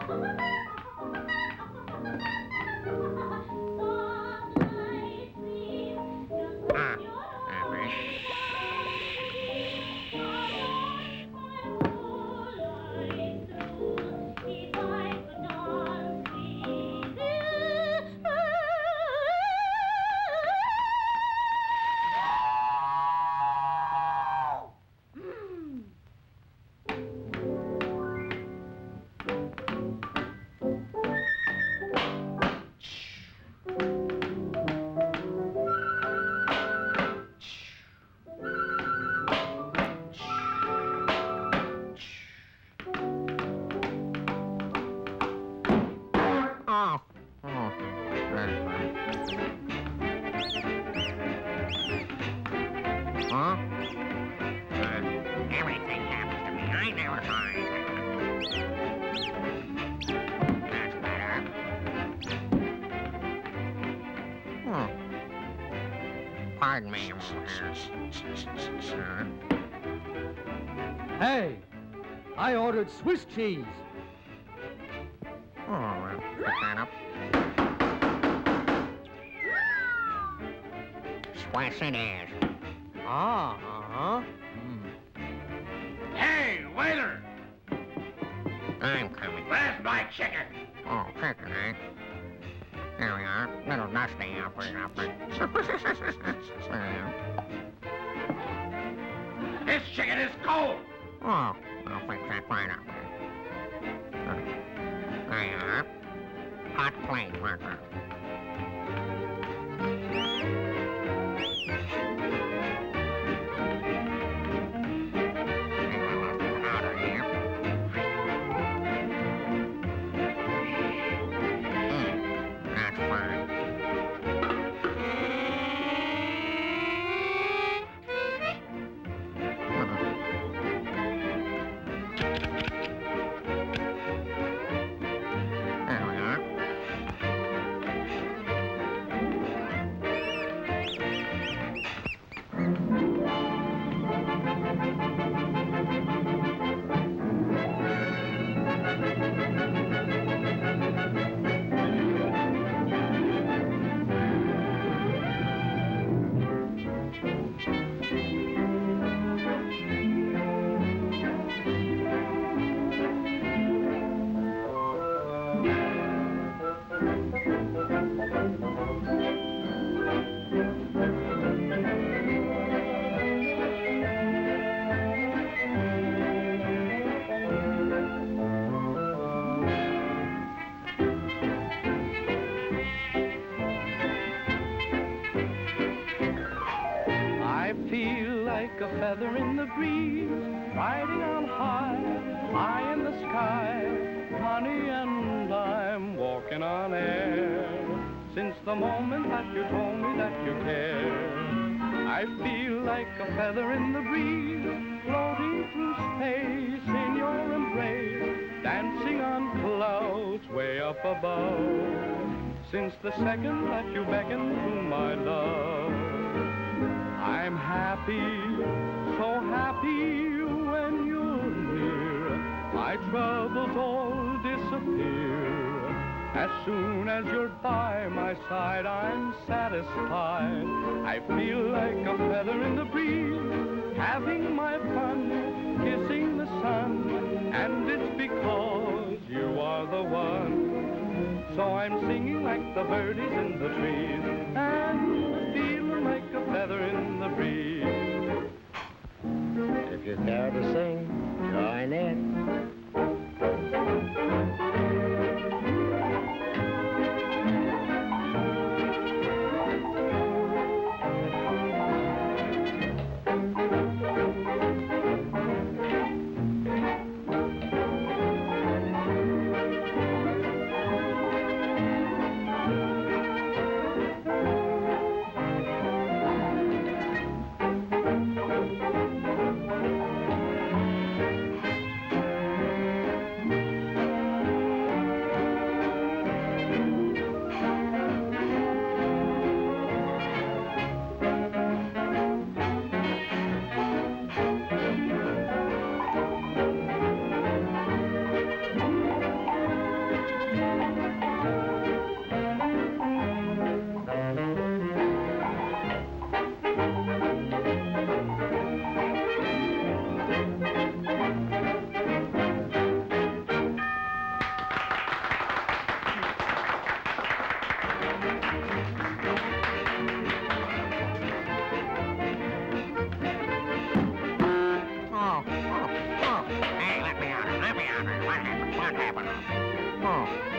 Everything happens to me. I never mind. That's better. Pardon me. Hey, I ordered Swiss cheese. Oh, pick that up. Swiss it is. Uh-huh. Hey, waiter! I'm coming. Where's my chicken? Oh, chicken, eh? There we are. Little dusty up there. This chicken is cold! Oh, I'll fix that right up there. There you are. Hot plate, Parker. Like a feather in the breeze, riding on high, high in the sky. Honey, and I'm walking on air. Since the moment that you told me that you care, I feel like a feather in the breeze, floating through space in your embrace, dancing on clouds way up above. Since the second that you beckoned to my love, I'm happy, so happy when you're near. My troubles all disappear. As soon as you're by my side, I'm satisfied. I feel like a feather in the breeze, having my fun, kissing the sun. And it's because you are the one. So I'm singing like the birdies in the trees, and feeling like a feather in the breeze. If you care to sing, join in. Hey, let me out. Let me out. What happened? What happened? Oh.